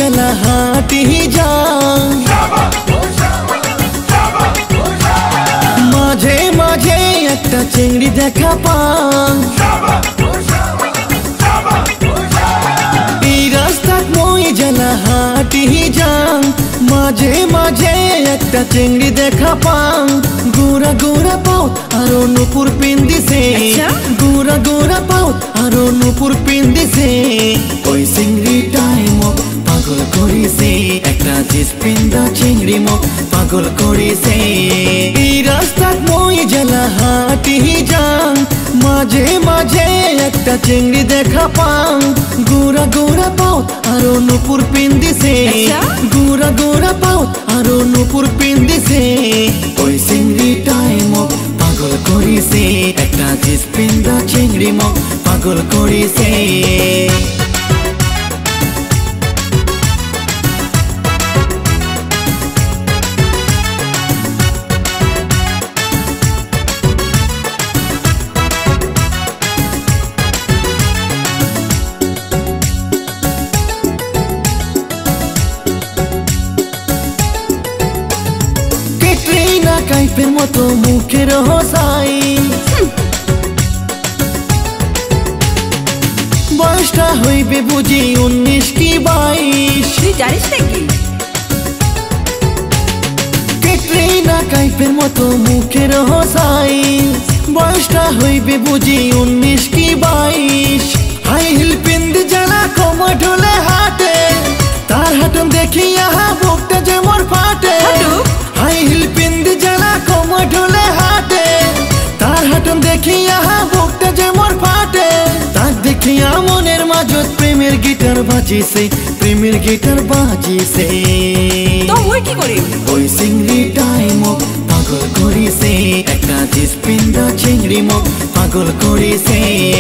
জেলা হাঁটি যান মাঝে মাঝে একটা চিংড়ি দেখা পান এই রাস্তাত মই জেলা হাঁটি যান মাঝে মাঝে একটা চিংড়ি দেখা পান গোরা গোরা পাও আরো নুপুর পিন্দিছে গোরা গোরা পাও আরো নুপুর পিন্দিছে ওই চিংড়িটাই মোক পাগল করিছে একটা জিস পিন্দা চিংড়ি মোক পাগল করিছে এই রাস্তাত মই জেলা হাঁটি যান মাঝে মাঝে একটা চিংড়ি দেখা পান গোরা গোরা পাও আরো নুপুর পিন্দিছে গোরা গোরা পাও আরো নুপুর পিন্দিছে ওই চিংড়িটাই মোক পাগল করিছে একটা জিস পিন্দা চিংড়ি মোক পাগল করিছে কাইফের মতো মুখের হোসাই বয়সটা হইবে বুঝি 19 কি 22 তুই জানিস নাকি ক্যাটরিনা কাইফের মতো মুখের হোসাই বয়সটা হইবে বুঝি 19 কি 22 হাই হিল পিন্দি জ্বালা কোমর ঢোলে হাটে তার হাটন দেখিয়া বুকটা যে মোর ফাটে হাই হিল পিন্দি জ্বালা কোমর ঢোলে হাটে তার হাটন দেখিয়া বুকটা যে মোর ফাটে তাক দেখিয়া মনের মাঝত প্রেমের গিটার বাজিছে প্রেমের গিটার বাজিছে তো ওই কি করি ওই চিংড়িটাই মোক পাগল করিছে একটা জিস পিন্দা চিংড়ি মোক পাগল করিছে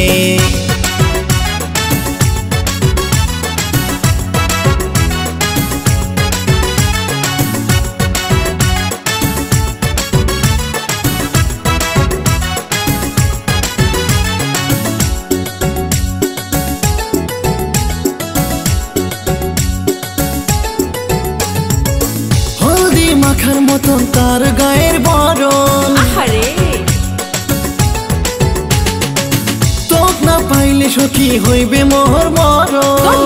মাখার মতন তার গায়ের বরণ আহারে তোক না পাইলে সখী হইবে মোর মরণ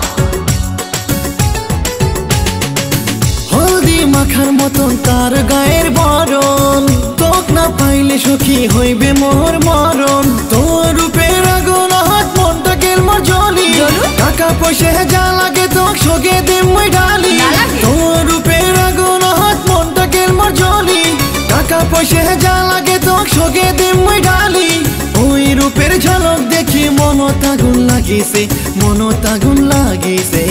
হলদি মাখার মতন তার গায়ের বরণ তোক না পাইলে সখী হইবে মোর মরণ তোর রূপের আগুন হাত মনটা গেল মোর জ্বলি টাকা পয়সা যা লাগে তোক সগে দিম মই ঢালি তোর রূপের আগুন মনটা গেল মোর জ্বলি টাকা পয়সা যা লাগে তোক সগে দিম মই ঢালি ওই রূপের ঝলক দেখি মনত আগুন লাগিছে মনত আগুন লাগিছে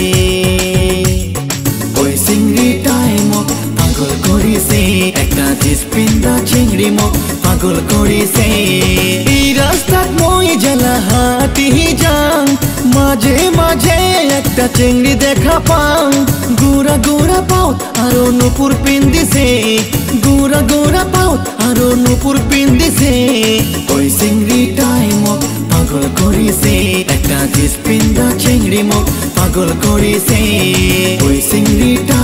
ওই চিংড়িটাই মোক পাগল করিছে একটা জিস পিন্দা চিংড়ি মোক পাগল করিছে এই রাস্তাত মই জেলা হাঁটি যান মাঝে মাঝে একটা চিংড়ি দেখা পান গোরা গোরা পাও আরো নুপুর পিন্দিছে গোরা গোরা পাও আরো নুপুর পিন্দিছে ওই চিংড়িটাই মোক পাগল করিছে একটা জিস পিন্দা চিংড়ি মোক পাগল করিছে ওই চিংড়িটা